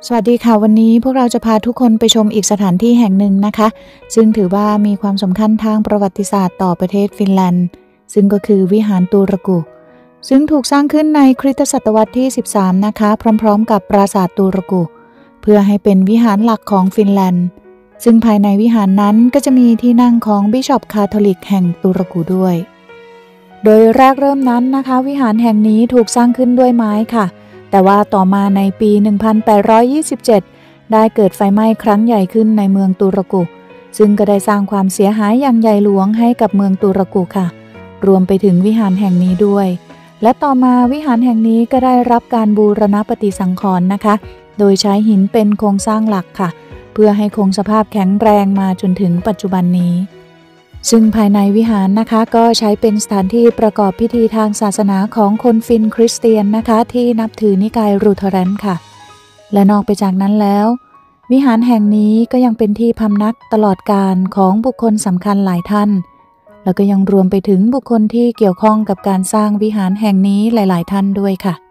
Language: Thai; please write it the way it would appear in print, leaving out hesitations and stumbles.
สวัสดีค่ะวันนี้พวกเราจะพาทุกคนไปชมอีกสถานที่แห่งหนึ่งนะคะซึ่งถือว่ามีความสำคัญทางประวัติศาสตร์ต่อประเทศฟินแลนด์ซึ่งก็คือวิหารตูรกุซึ่งถูกสร้างขึ้นในคริสตศตวรรษที่13นะคะพร้อมๆกับปราสาทตูรกุเพื่อให้เป็นวิหารหลักของฟินแลนด์ซึ่งภายในวิหารนั้นก็จะมีที่นั่งของบิชอปคาทอลิกแห่งตูรกุด้วยโดยแรกเริ่มนั้นนะคะวิหารแห่งนี้ถูกสร้างขึ้นด้วยไม้ค่ะแต่ว่าต่อมาในปี 1827 ได้เกิดไฟไหม้ครั้งใหญ่ขึ้นในเมืองตูรกุซึ่งก็ได้สร้างความเสียหายอย่างใหญ่หลวงให้กับเมืองตูรกุค่ะรวมไปถึงวิหารแห่งนี้ด้วยและต่อมาวิหารแห่งนี้ก็ได้รับการบูรณปฏิสังขรณ์นะคะโดยใช้หินเป็นโครงสร้างหลักค่ะเพื่อให้คงสภาพแข็งแรงมาจนถึงปัจจุบันนี้ซึ่งภายในวิหารนะคะก็ใช้เป็นสถานที่ประกอบพิธีทางศาสนาของคนฟินคริสเตียนนะคะที่นับถือนิกายลูเทเรนค่ะและนอกไปจากนั้นแล้ววิหารแห่งนี้ก็ยังเป็นที่พำนักตลอดกาลของบุคคลสำคัญหลายท่านแล้วก็ยังรวมไปถึงบุคคลที่เกี่ยวข้องกับการสร้างวิหารแห่งนี้หลายๆท่านด้วยค่ะ